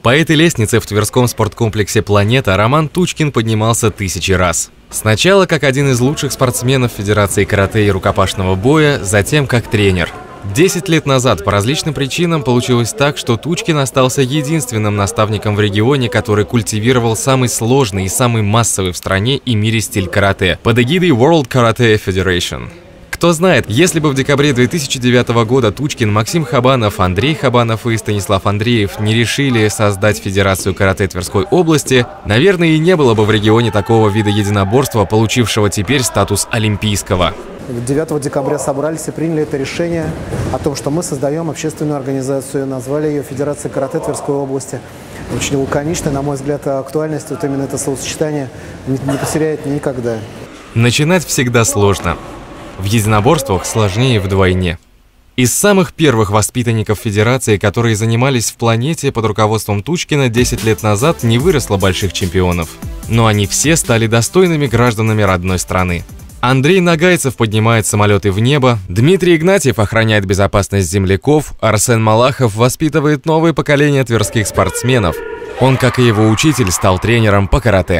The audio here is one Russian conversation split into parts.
По этой лестнице в Тверском спорткомплексе «Планета» Роман Тучкин поднимался тысячи раз. Сначала как один из лучших спортсменов Федерации карате и рукопашного боя, затем как тренер. 10 лет назад по различным причинам получилось так, что Тучкин остался единственным наставником в регионе, который культивировал самый сложный и самый массовый в стране и мире стиль карате под эгидой World Karate Federation. Кто знает, если бы в декабре 2009 года Тучкин, Максим Хабанов, Андрей Хабанов и Станислав Андреев не решили создать Федерацию карате Тверской области, наверное, и не было бы в регионе такого вида единоборства, получившего теперь статус олимпийского. 9 декабря собрались и приняли это решение о том, что мы создаем общественную организацию, назвали ее Федерацией карате Тверской области. Очень лаконично, на мой взгляд, актуальность вот именно это словосочетание не потеряет никогда. Начинать всегда сложно. В единоборствах сложнее вдвойне. Из самых первых воспитанников Федерации, которые занимались в «Планете» под руководством Тучкина 10 лет назад, не выросло больших чемпионов. Но они все стали достойными гражданами родной страны. Андрей Нагайцев поднимает самолеты в небо, Дмитрий Игнатьев охраняет безопасность земляков, Арсен Малахов воспитывает новое поколение тверских спортсменов. Он, как и его учитель, стал тренером по карате.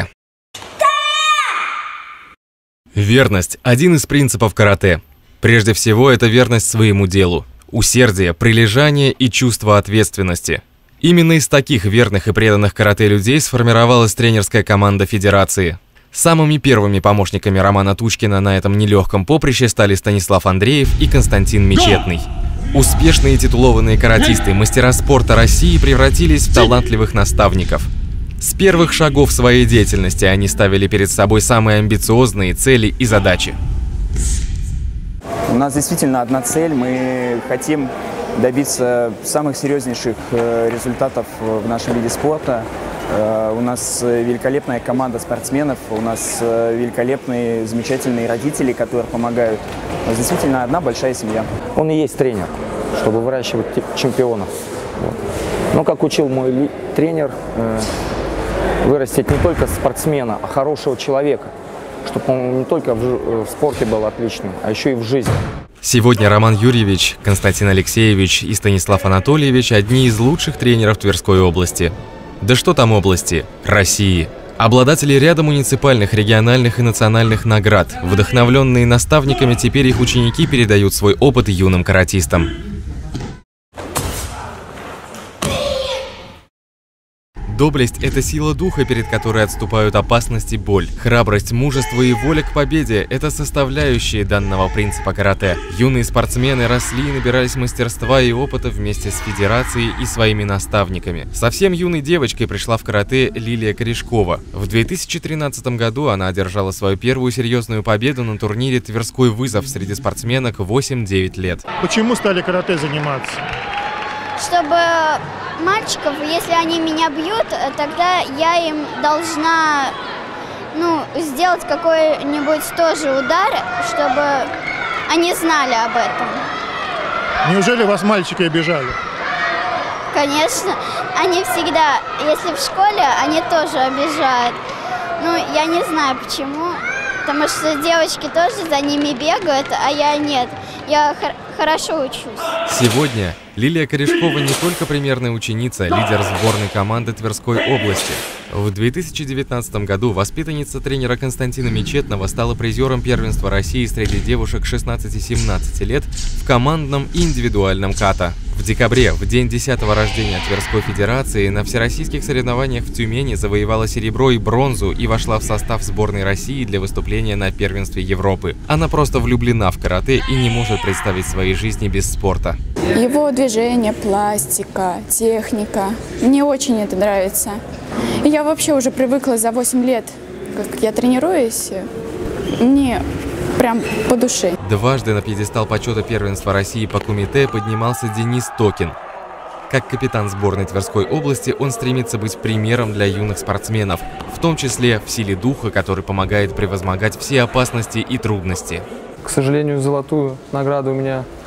Верность – один из принципов карате. Прежде всего, это верность своему делу, усердие, прилежание и чувство ответственности. Именно из таких верных и преданных карате людей сформировалась тренерская команда Федерации. Самыми первыми помощниками Романа Тучкина на этом нелегком поприще стали Станислав Андреев и Константин Мечетный. Успешные титулованные каратисты, мастера спорта России превратились в талантливых наставников. С первых шагов своей деятельности они ставили перед собой самые амбициозные цели и задачи. У нас действительно одна цель. Мы хотим добиться самых серьезнейших результатов в нашем виде спорта. У нас великолепная команда спортсменов, у нас великолепные, замечательные родители, которые помогают. У нас действительно одна большая семья. Он и есть тренер, чтобы выращивать чемпионов. Вот. Но, как учил мой тренер, вырастить не только спортсмена, а хорошего человека, чтобы он не только в спорте был отличным, а еще и в жизни. Сегодня Роман Юрьевич, Константин Алексеевич и Станислав Анатольевич – одни из лучших тренеров Тверской области. Да что там области? России. Обладатели ряда муниципальных, региональных и национальных наград. Вдохновленные наставниками, теперь их ученики передают свой опыт юным каратистам. Доблесть – это сила духа, перед которой отступают опасность и боль. Храбрость, мужество и воля к победе – это составляющие данного принципа карате. Юные спортсмены росли и набирались мастерства и опыта вместе с Федерацией и своими наставниками. Совсем юной девочкой пришла в карате Лилия Корешкова. В 2013 году она одержала свою первую серьезную победу на турнире «Тверской вызов» среди спортсменок 8-9 лет. Почему стали карате заниматься? Чтобы мальчиков, если они меня бьют, тогда я им должна, сделать какой-нибудь тоже удар, чтобы они знали об этом. Неужели вас мальчики обижали? Конечно, они всегда, если в школе, они тоже обижают. Я не знаю почему, потому что девочки тоже за ними бегают, а я нет. Я хорошо учусь. Сегодня Лилия Корешкова не только примерная ученица, лидер сборной команды Тверской области. В 2019 году воспитанница тренера Константина Мечетного стала призером первенства России среди девушек 16-17 лет в командном и индивидуальном ката. В декабре, в день 10-го рождения Тверской Федерации, на всероссийских соревнованиях в Тюмени завоевала серебро и бронзу и вошла в состав сборной России для выступления на первенстве Европы. Она просто влюблена в карате и не может представить своей жизни без спорта. Его движение, пластика, техника. Мне очень это нравится. И я вообще уже привыкла за 8 лет, как я тренируюсь, мне прям по душе. Дважды на пьедестал почета первенства России по кумите поднимался Денис Токин. Как капитан сборной Тверской области он стремится быть примером для юных спортсменов, в том числе в силе духа, который помогает превозмогать все опасности и трудности. К сожалению, золотую награду у меня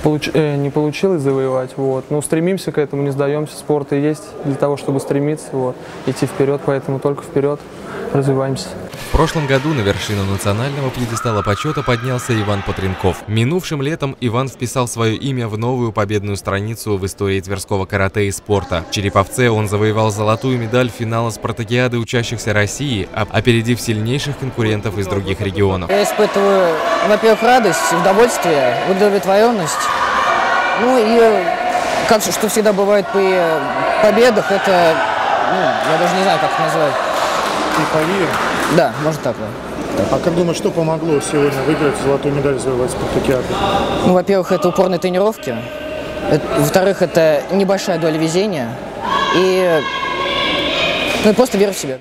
не получилось завоевать. Вот. Но стремимся к этому, не сдаемся. Спорт и есть для того, чтобы стремиться, вот, идти вперед, поэтому только вперед развиваемся. В прошлом году на вершину национального пьедестала почета поднялся Иван Потренков. Минувшим летом Иван вписал свое имя в новую победную страницу в истории тверского карате и спорта. В Череповце он завоевал золотую медаль финала спартакиады учащихся России, опередив сильнейших конкурентов из других регионов. Я испытываю, во-первых, радость, удовольствие, удовлетворенность. Ну и, как что всегда бывает при победах, это, я даже не знаю, как это назвать. Эйфория? Да, может так, да. А как думаешь, что помогло сегодня выиграть золотую медаль, завоевать спартакиаду? Ну, во-первых, это упорные тренировки. Во-вторых, это небольшая доля везения. И просто вера в себя.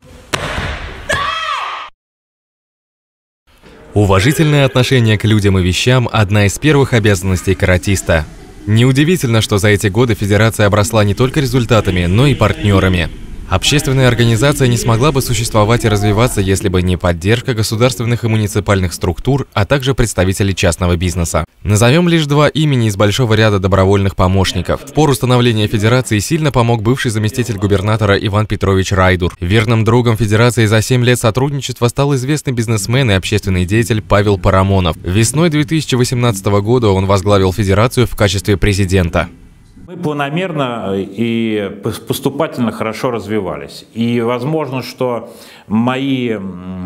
Уважительное отношение к людям и вещам – одна из первых обязанностей каратиста. Неудивительно, что за эти годы федерация обросла не только результатами, но и партнерами. Общественная организация не смогла бы существовать и развиваться, если бы не поддержка государственных и муниципальных структур, а также представителей частного бизнеса. Назовем лишь два имени из большого ряда добровольных помощников. В пору становления федерации сильно помог бывший заместитель губернатора Иван Петрович Райдур. Верным другом федерации за 7 лет сотрудничества стал известный бизнесмен и общественный деятель Павел Парамонов. Весной 2018 года он возглавил федерацию в качестве президента. Мы планомерно и поступательно хорошо развивались. И возможно, что мои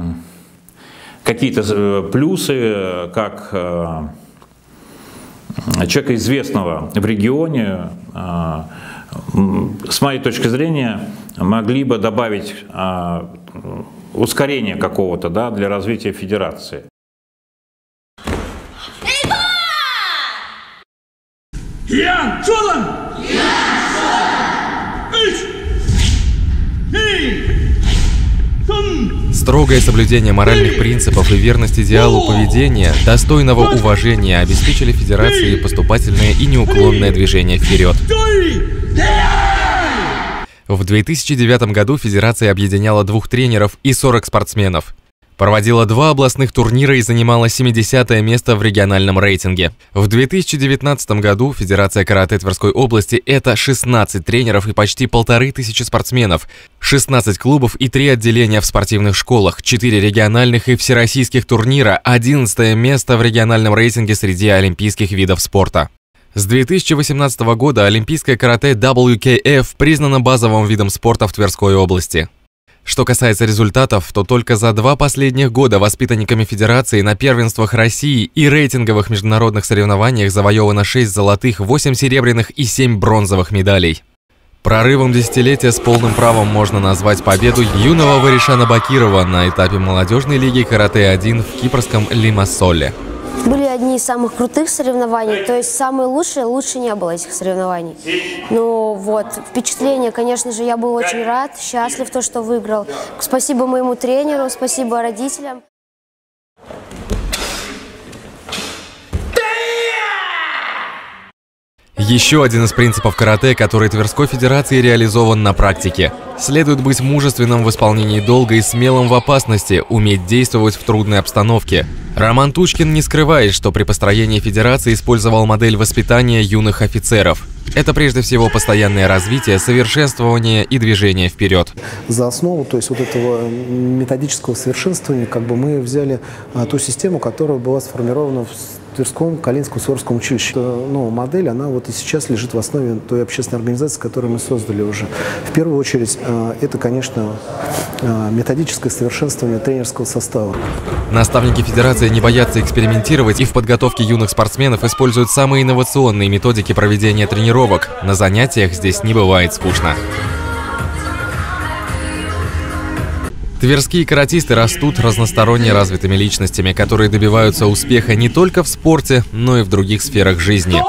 какие-то плюсы, как человека известного в регионе, с моей точки зрения, могли бы добавить ускорение какого-то, да, для развития федерации. Строгое соблюдение моральных принципов и верность идеалу поведения, достойного уважения обеспечили федерации поступательное и неуклонное движение вперед. В 2009 году федерация объединяла 2 тренеров и 40 спортсменов. Проводила 2 областных турнира и занимала 70-е место в региональном рейтинге. В 2019 году Федерация карате Тверской области – это 16 тренеров и почти 1500 спортсменов, 16 клубов и 3 отделения в спортивных школах, 4 региональных и всероссийских турнира, 11-е место в региональном рейтинге среди олимпийских видов спорта. С 2018 года олимпийское карате WKF признано базовым видом спорта в Тверской области. Что касается результатов, то только за 2 последних года воспитанниками Федерации на первенствах России и рейтинговых международных соревнованиях завоевано 6 золотых, 8 серебряных и 7 бронзовых медалей. Прорывом десятилетия с полным правом можно назвать победу юного Варишана Бакирова на этапе молодежной лиги карате-1 в кипрском Лимассоле. Были одни из самых крутых соревнований, то есть самые лучшие, лучше не было этих соревнований. Ну вот, впечатление, конечно же, я был очень рад, счастлив, что выиграл. Спасибо моему тренеру, спасибо родителям. Еще один из принципов карате, который Тверской Федерации реализован на практике. Следует быть мужественным в исполнении долга и смелым в опасности, уметь действовать в трудной обстановке. Роман Тучкин не скрывает, что при построении Федерации использовал модель воспитания юных офицеров. Это прежде всего постоянное развитие, совершенствование и движение вперед. За основу, то есть вот этого методического совершенствования, мы взяли ту систему, которая была сформирована в Тверском Калининском Суворовском училище. Модель, она вот и сейчас лежит в основе той общественной организации, которую мы создали уже. В первую очередь, это, конечно, методическое совершенствование тренерского состава. Наставники Федерации не боятся экспериментировать и в подготовке юных спортсменов используют самые инновационные методики проведения тренировок. На занятиях здесь не бывает скучно. Тверские каратисты растут разносторонне развитыми личностями, которые добиваются успеха не только в спорте, но и в других сферах жизни.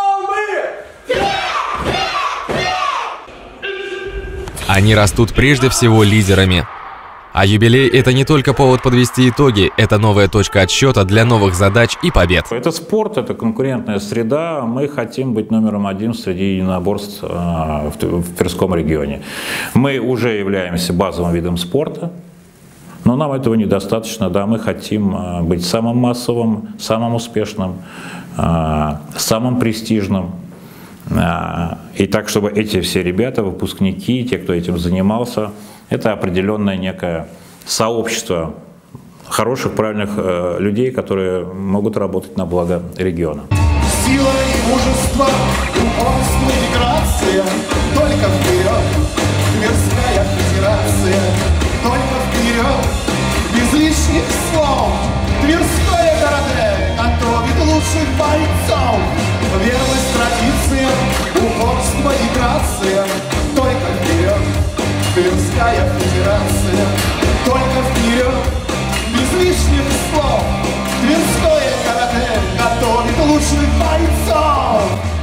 Они растут прежде всего лидерами. А юбилей – это не только повод подвести итоги, это новая точка отсчета для новых задач и побед. Это спорт, это конкурентная среда. Мы хотим быть номером 1 среди единоборств в Тверском регионе. Мы уже являемся базовым видом спорта, но нам этого недостаточно. Да, мы хотим быть самым массовым, самым успешным, самым престижным. И так, чтобы эти все ребята, выпускники, те, кто этим занимался, это определенное некое сообщество хороших, правильных людей, которые могут работать на благо региона. Сила и мужество, упорство и грация, только вперед, Тверская федерация, только вперед, без лишних слов. Тверское карате готовит лучших бойцов. Верность традициям, упорство и грация, только вперед, Тверская федерация, только вперед, без лишних слов. Тверское карате готовит лучших бойцов.